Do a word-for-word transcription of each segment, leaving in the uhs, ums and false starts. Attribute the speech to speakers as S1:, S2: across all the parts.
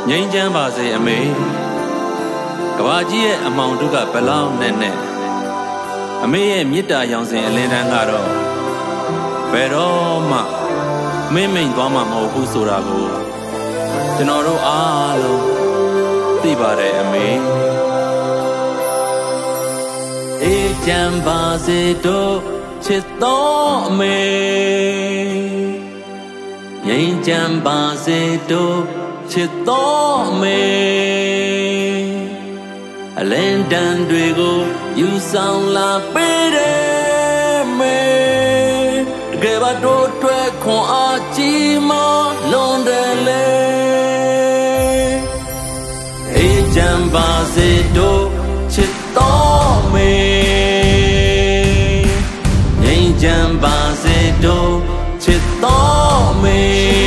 S1: ငြိမ်းချမ်းပါစေအမေကဘာကြီးရဲ့အမောင်တို့ကဘလောက်နဲ့နဲ့အမေရဲ့မေတ္တာရောင်စင်အလင်းတန်းကတော့ဘယ်တော့မှမင်းမိန်သွားမှာမဟုတ်ဘူးဆိုတာကိုကျွန်တော်တို့အားလုံးသိပါတယ်အမေအေးချမ်းပါစေတို့ချစ်တော်အမေငြိမ်းချမ်းပါစေတို့ချစ်တော်အမေအလင်းတန်းတွေကိုယူဆောင်လာပေးတယ်မေတကယ်ပါတို့အတွက်ခွန်အားကြီးမားလွန်တယ်လေအေးချမ်းပါစေတို့ချစ်တော်မေငြိမ်းချမ်းပါစေတို့ချစ်တော်မေ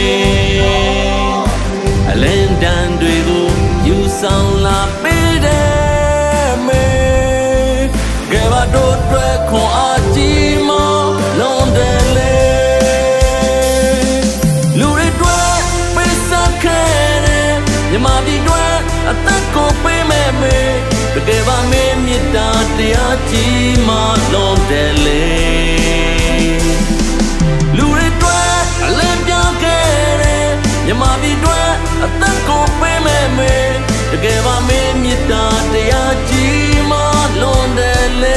S1: အလင်းတန်းတွေကိုယူဆောင်လာပေးတယ်မေကဲပါတို့အတွက်ခွန်အားကြီးမားလွန်တယ်လေလူတွေအတွက်ပေးစားခဲ့တယ်မြမပြည်အတွက်အသက်ကိုပေးမဲ့မေတကယ်ပါမေမေတ္တာတရားကြီးမားလွန်တယ်လေလူတွေအတွက်အလင်းပြခဲ့တယ်မြမပြည်အတွက်အသက်ကိုပေးမဲ့မေတကယ်ပါမေမေတ္တာတရားကြီးမားလွန်တယ်လေ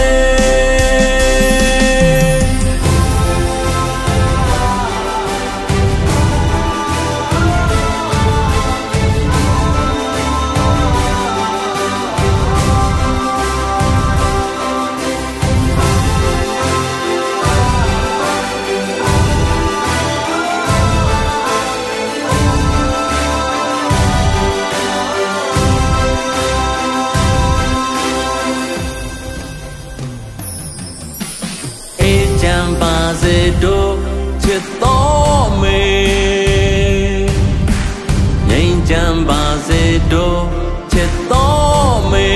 S1: ပါစေတို့ချစ်တော်မေငြိမ်းချမ်းပါစေတို့ချစ်တော်မေ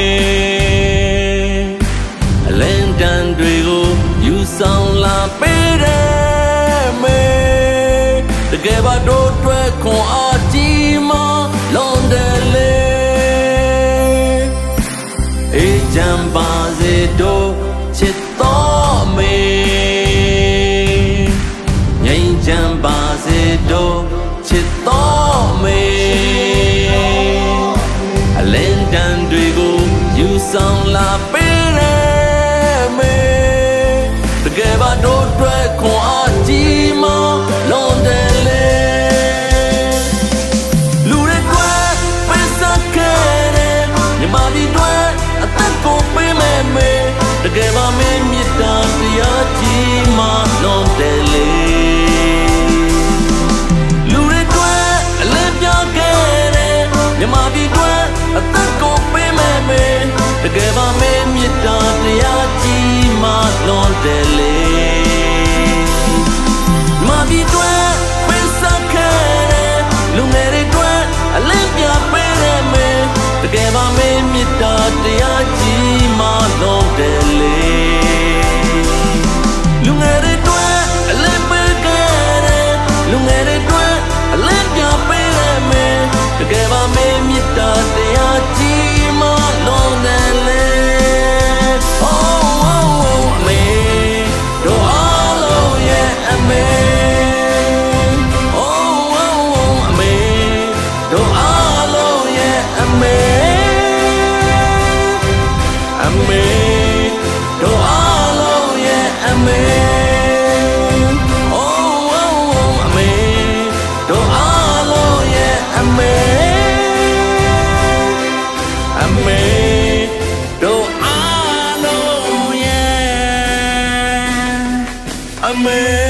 S1: အလင်းတန်းတွေကိုယူဆောင်လာပေးတယ်မေတကယ်ပါတို့အတွက်ခွန်အားကြီးမားလွန်တယ်လေအေးချမ်းပါစေတို့ချစ်တော်မေချမ်းပါစေတို့ချစ်တော်မေအလင်းတန်းတွေကိုယူဆောင်လာပေးတယ်မေတကယ်ပါတို့အတွက်ခွန်အားကြီးမားလွန်တယ်လေလူတွေအတွက်ပေးစားခဲ့တယ်မြမပြည်အတွက်အသက်ကိုပေးမဲ့မေတကယ်ပါမေမေတ္တာတရားကြီးမားလွန်တယ်လေမြမပြည်အတွက်အသက်ကိုပေးမဲ့မေတကယ်ပါမေမေတ္တာတရားကြီးမားလွန်တယ်လေမြမပြည်အတွက်ပေးစားခဲ့တယ်လူငယ်တွေအတွက်အလင်းပြပေးတယ်မေတကယ်ပါမေမေတ္တာတရားကြီးမားလွန်တယ်လေလူငယ်တွေအတွက်အလင်းပေးခဲ့တယ်လူငယ်တွေအတွက်အလင်းပြပေးတယ်မေတကယ်ပါမေမေတ္တာတရားကြီးမားလွန်တယ်လေ Oh oh oh အမေတို့အားလုံးရဲ့အမေ Oh oh oh အမေတို့အားလုံးရဲ့အမေအမေတို့အားလုံးရဲ့အမေ Oh oh oh အမေတို့အားလုံးရဲ့အမေအမေတို့အားလုံးရဲ့အမေ